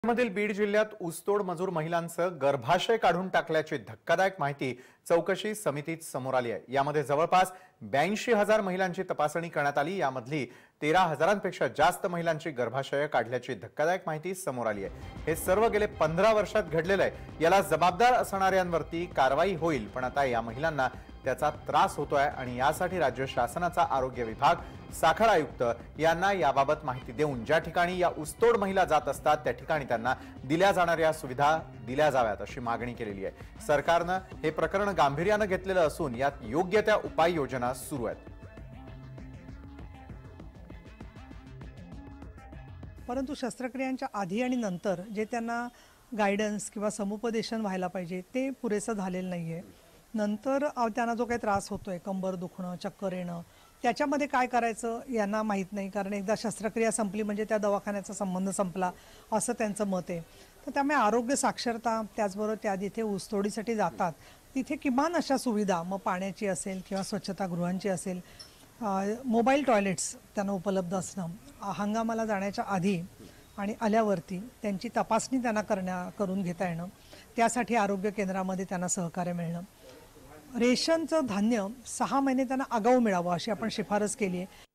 मधील बीड जिल्ह्यात ऊसतोड मजूर महिलांचं गर्भाशय काढून टाकल्याची धक्कादायक माहिती चौकशी समितीत समोर आली आहे। यामध्ये जवळपास 82,000 महिलांची तपासणी करण्यात आली। यामधली 13,000पेक्षा जास्त महिलांची गर्भाशय काढल्याची धक्कादायक माहिती समोर आली आहे। हे सर्व गेले 15 वर्षात घडलेलं आहे। याला जबाबदार असणाऱ्यांवरती कारवाई होईल, पण आता या महिलांना त्याचा त्रास होतोय आणि यासाठी राज्य शासनाचा आरोग्य विभाग, साखर आयुक्त यांना याबाबत माहिती देऊन ज्या ठिकाणी या ऊसतोड महिला जात असतात त्या ठिकाणी त्यांना दिल्या जाणाऱ्या सुविधा दिल्या जाव्यात अशी मागणी केलेली आहे। सरकारने हे प्रकरण गांभीर्याने घेतलेलं असून यात योग्य त्या उपाययोजना सुरू आहेत। परंतु शस्त्रक्रियांच्या आधी आणि नंतर जे त्यांना गायडन्स किंवा समुपदेशन व्हायला पाहिजे ते पुरेसं झालेलं नाहीये। नंतर त्यांना जो काही त्रास होतोय, कंबर दुखणं, चक्कर येणं, त्याच्यामध्ये काय करायचं यांना माहीत नाही, कारण एकदा शस्त्रक्रिया संपली म्हणजे त्या दवाखान्याचा संबंध संपला असं त्यांचं मत आहे। तर त्यामुळे आरोग्य साक्षरता, त्याचबरोबर त्या जिथे ऊसतोडीसाठी जातात तिथे किमान अशा सुविधा, मग पाण्याची असेल किंवा स्वच्छतागृहांची असेल, मोबाईल टॉयलेट्स त्यांना उपलब्ध असणं, हंगामाला जाण्याच्या आधी आणि आल्यावरती त्यांची तपासणी त्यांना करून घेता येणं, त्यासाठी आरोग्य केंद्रामध्ये त्यांना सहकार्य मिळणं, रेशनचं धान्य 6 महिने त्यांना आगाऊ मिळावं अशी आपण शिफारस केली आहे।